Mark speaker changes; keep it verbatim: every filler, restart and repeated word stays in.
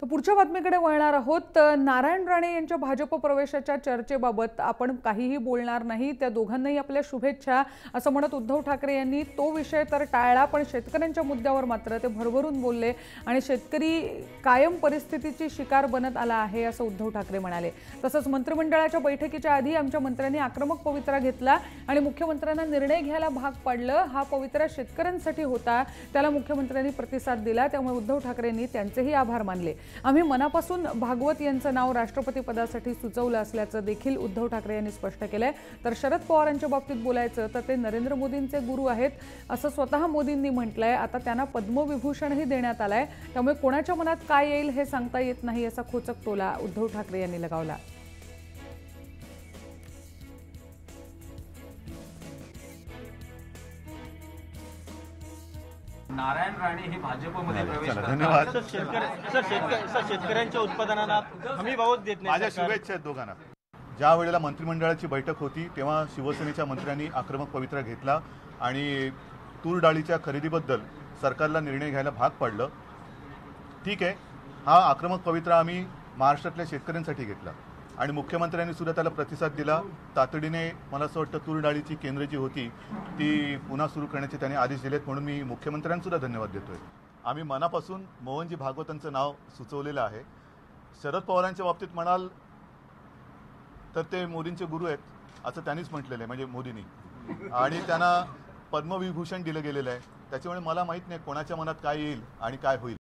Speaker 1: पुढच्या बातमीकडे वळणार आहोत। नारायण राणे यांच्या भाजप प्रवेशाच्या चर्चेबाबत आपण काहीही बोलणार नाही, त्या दोघांनाही आपल्या शुभेच्छा असं म्हणत उद्धव ठाकरे यांनी तो विषय तर टाळला, पण शेतकऱ्यांच्या मुद्द्यावर मात्र ते भरभरून बोलले आणि शेतकरी कायम परिस्थितीची शिकार बनत आला आहे असं उद्धव ठाकरे म्हणाले। तसंच मंत्रिमंडळाच्या बैठकीच्या आधी आमच्या मंत्र्यांनी आक्रमक पवित्रा घेतला आणि मुख्यमंत्र्यांना निर्णय घ्यायला भाग पाडलं। हा पवित्रा शेतकऱ्यांसाठी होता, त्याला मुख्यमंत्र्यांनी प्रतिसाद दिला, त्यामुळे उद्धव ठाकरेंनी त्यांचेही आभार मानले। आम्ही मनापासून भागवत यांचं नाव राष्ट्रपती पदासाठी सुचवलं असल्याचं देखील उद्धव ठाकरे यांनी स्पष्ट केलंय। तर शरद पवारांच्या बाबतीत बोलायचं तर ते नरेंद्र मोदींचे गुरु आहेत असं स्वतः मोदींनी म्हटलंय। आता त्यांना पद्मविभूषणही देण्यात आलंय, त्यामुळे कोणाच्या मनात काय येईल हे सांगता येत नाही असा खोचक टोला उद्धव ठाकरे यांनी लगावला।
Speaker 2: नारायण राणे हे भाजपमध्ये प्रवेश करतात।
Speaker 3: धन्यवाद
Speaker 4: सर शेतकऱ्यांच्या उत्पादनांना हमी भावच देत नाही।
Speaker 3: माझ्या शुभेच्छा आहेत दोघांना। ज्या वेळेला मंत्रिमंडळाची बैठक होती तेव्हा शिवसेनेच्या मंत्र्यांनी आक्रमक पवित्रा घेतला आणि तूर डाळीच्या खरेदीबद्दल सरकारला निर्णय घ्यायला भाग पाडलं। ठीक आहे, हा आक्रमक पवित्रा आम्ही महाराष्ट्रातल्या शेतकऱ्यांसाठी घेतला आणि मुख्यमंत्र्यांनी सुद्धा त्याला प्रतिसाद दिला। तातडीने मला असं वाटतं तूर डाळीची केंद्र जी होती ती पुन्हा सुरू करण्याचे त्यांनी आदेश दिलेत, म्हणून मी मुख्यमंत्र्यांसुद्धा धन्यवाद देतोय। आम्ही मनापासून मोहनजी भागवतांचं नाव सुचवलेलं आहे। शरद पवारांच्या बाबतीत म्हणाल तर ते मोदींचे गुरु आहेत असं त्यांनीच म्हटलेलं आहे, म्हणजे मोदींनी, आणि त्यांना पद्मविभूषण दिलं गेलेलं आहे। त्याच्यामुळे मला माहीत नाही कोणाच्या मनात काय येईल आणि काय होईल।